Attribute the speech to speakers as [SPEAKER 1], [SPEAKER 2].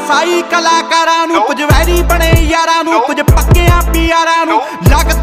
[SPEAKER 1] फसाई कलाकारां नूं, कुछ वैरी बने यारां नूं, कुछ पक्कियां पियारां नूं।